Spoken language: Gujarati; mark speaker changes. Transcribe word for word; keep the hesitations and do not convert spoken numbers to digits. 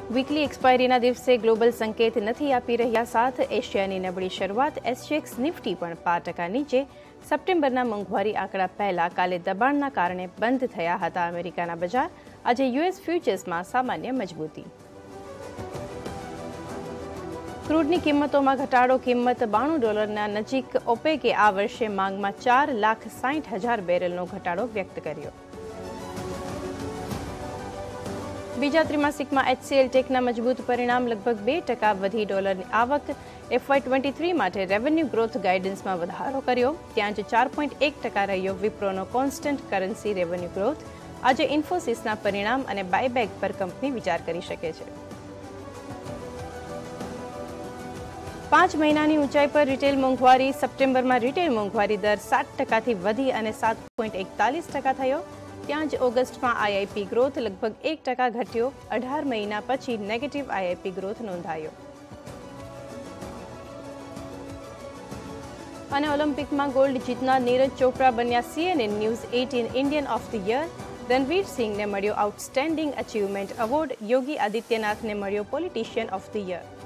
Speaker 1: વીકલી એક્સપાયરીના દિવસે ગ્લોબલ સંકેત નથી આપી રહ્યા સાથ એશિયાની નબળી શરૂઆત. એસજીએક્સ નિફ્ટી પણ પાંચ ટકા નીચે. સપ્ટેમ્બરના મોંઘવારી આંકડા પહેલા કાલે દબાણના કારણે બંધ થયા હતા અમેરિકાના બજાર. આજે યુએસ ફ્યુચર્સમાં સામાન્ય મજબૂતી. ક્રૂડની કિંમતોમાં ઘટાડો. કિંમત બાણું ડોલરના નજીક. ઓપેકે આ વર્ષે માંગમાં ચાર લાખ સાઠ હજાર બેરલનો ઘટાડો વ્યક્ત કર્યો. બીજા ત્રિમાસિકમાં એચસીએલ ટેકના મજબૂત પરિણામ. લગભગ બે ટકા વધી ડોલરની આવક. એફવાય ટ્વેન્ટી થ્રી માટે રેવન્યુ ગ્રોથ ગાઇડન્સમાં વધારો કર્યો. ત્યાં જ ચાર પોઈન્ટ એક ટકા રહ્યો વિપ્રોનો કોન્સ્ટન્ટ કરન્સી રેવન્યુ ગ્રોથ. આજે ઇન્ફોસિસના પરિણામ અને બાયબેક પર કંપની વિચાર કરી શકે છે. પાંચ મહિનાની ઊંચાઈ પર રિટેલ મોંઘવારી. સપ્ટેમ્બરમાં રિટેલ મોંઘવારી દર સાત ટકાથી વધી અને સાત પોઈન્ટ એકતાલીસ ટકા થયો. ત્યાં જ ઓગસ્ટમાં આઈઆઈપી ગ્રોથ લગભગ એક ટકા ઘટ્યો. અઢાર મહિના પછી નેગેટિવ આઈઆઈપી ગ્રોથ નોંધાયો. અને ઓલિમ્પિકમાં ગોલ્ડ જીતનાર નીરજ ચોપરા બન્યા CNN news eighteen Indian of the year. Ranveer સિંહને મળ્યો આઉટસ્ટેન્ડિંગ અચીવમેન્ટ એવોર્ડ. યોગી આદિત્યનાથને મળ્યો પોલિટિશિયન ઓફ ધ યર.